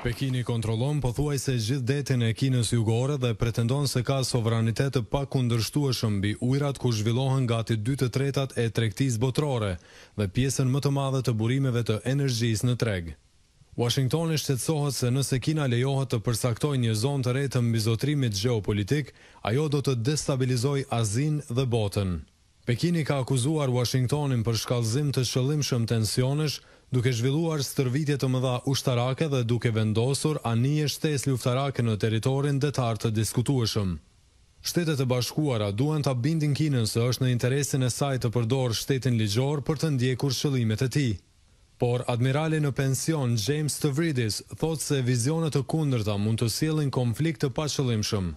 Pekini kontrollon pothuajse gjithë detin e Kinës Jugore dhe pretendon se ka sovranitet të pakundërshtueshëm mbi ujërat ku zhvillohen gati 2/3 e tregtisë botërore dhe pjesën më të madhe të burimeve të energjisë në treg. Washingtoni shqetësohet se nëse Kina lejohet të përsaktojë një zonë të re të mbizotrimit gjeopolitik, ajo do të destabilizojë Azinë dhe botën. Pekini ka akuzuar Washingtonin për shkallëzim të qëllimshëm tensionesh, duke zhvilluar stërvitje të mëdha ushtarake dhe duke vendosur anije shtesë luftarake në territorin detar të diskutueshëm. Shtetet e Bashkuara duan ta bindin Kinën se është në interesin e saj të përdorë shtetin ligjor për të ndjekur qëllimet e tij. Por admirali në pension James Stavridis thotë se vizionet të kundërta mund të sjellin konflikt të paqëllimshëm.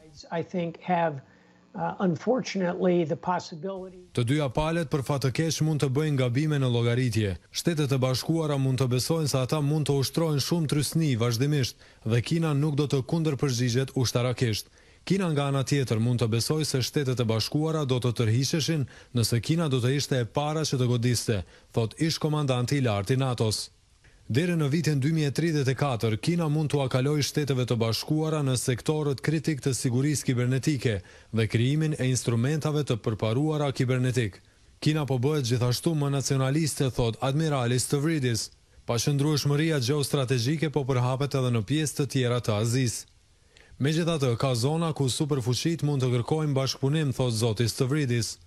Të dyja palët për fat të keq mund të bëjnë gabime në llogaritje. Shtetet e Bashkuara mund të besojnë se ata mund të ushtrojnë shumë trysni vazhdimisht dhe Kina nuk do të kundërpërgjigjet ushtarakisht. Kina nga ana tjetër mund të besojë se Shtetet e Bashkuara do të tërhiqeshin nëse Kina do të ishte e para që të godiste, thot ish komandanti i lartë i NATO-s. Deri në vitin 2034, Kina mund t'u akalojë Shteteve të Bashkuara në sektorët kritik të sigurisë kibernetike dhe krijimin e instrumentave të përparuara kibernetik. Kina po bëhet gjithashtu më nacionaliste, thot admirali Stavridis. Paqëndrueshmëria gjeostrategjike po përhapet edhe në pjesë të tjera të Azisë. Megjithatë, ka zona ku superfuqitë mund të kërkojnë bashkëpunim, thot zoti Stavridis.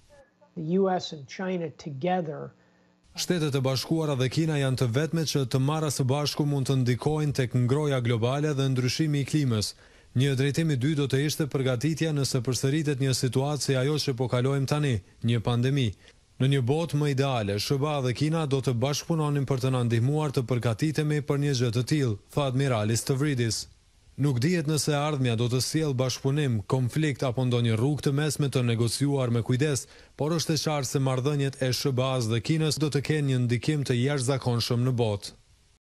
Shtetet e Bashkuara dhe Kina janë të vetmet që të marra së bashku mund të ndikojnë tek ngroja globale dhe ndryshimi i klimës. Një drejtim i dytë do të ishte përgatitja nëse përsëritet një situatë si ajo që po kalojmë tani, një pandemi. Në një botë më ideale, SBA dhe Kina do të bashkëpunonin për të na ndihmuar të përgatitemi për një gjë të tillë, tha admirali Stavridis. Nuk dihet nëse ardhmja do të sjellë bashkëpunim, konflikt apo ndonjë rrugë të mesme të negociuar me kujdes, por është e qartë se marrëdhëniet e SBA-s dhe Kinës do të kenë një ndikim të jashtëzakonshëm në botë.